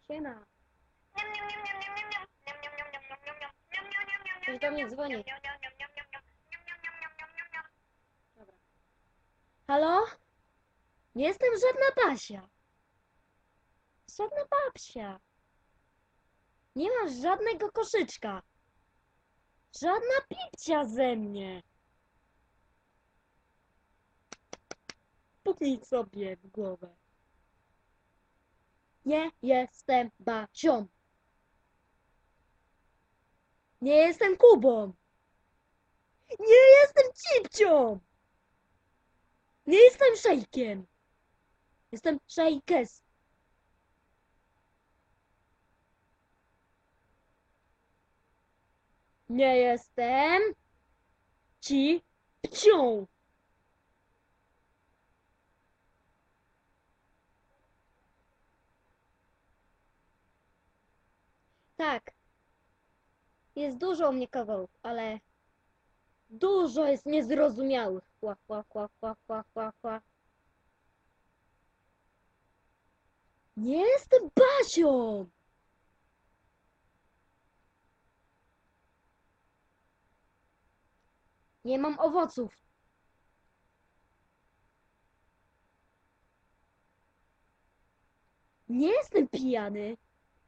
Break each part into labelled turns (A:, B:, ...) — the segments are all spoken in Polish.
A: Siema. Ktoś do mnie dzwoni. Dobra. Halo? Nie jestem żadna Basia. Żadna babcia. Nie masz żadnego koszyczka. Żadna pipcia ze mnie. Puknij sobie w głowę. Nie jestem Basią. Nie jestem Kubą. Nie jestem Cipcią. Nie jestem Szejkiem. Jestem Szejkes. Nie jestem Cipcią. Tak. Jest dużo u mnie kawałków, ale dużo jest niezrozumiałych. Kła, kła, kła, kła, kła, kła, kła. Nie jestem Basią! Nie mam owoców. Nie jestem pijany.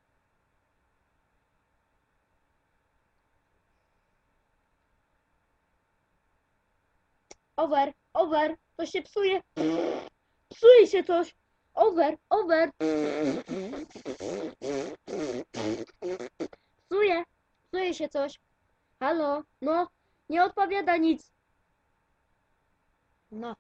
A: Over, over, to się psuje. Psuje się coś. Over, over. Psuje się coś. Halo, no, nie odpowiada nic. No.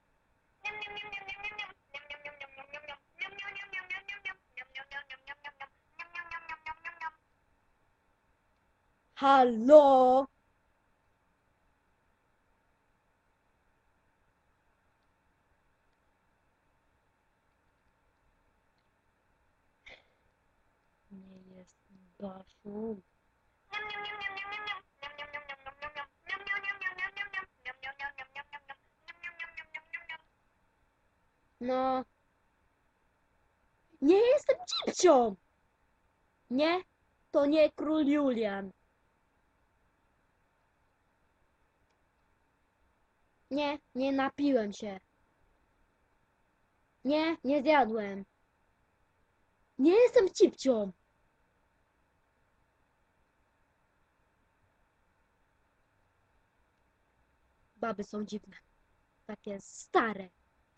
A: Halo. Nie jest Basiu. No. Nie jestem Cipcią. Nie, to nie król Julian. Nie, nie napiłem się. Nie, nie zjadłem. Nie jestem Cipcią. Baby są dziwne. Takie stare.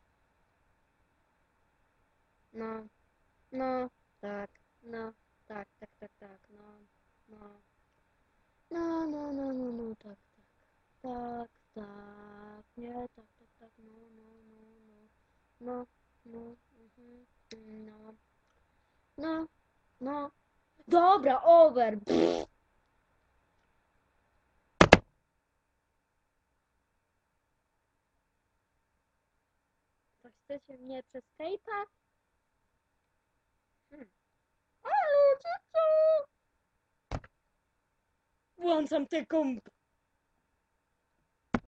A: No, no, tak, no, tak, tak, tak, tak, no, no. No, no, no, no, no, tak, tak, tak, tak, nie, tak, tak, tak, no, no, no, no, no, no, no. Dobra, over. To chcecie mnie przez Skype'a? Ale ludzie, co? Włączam tę komp.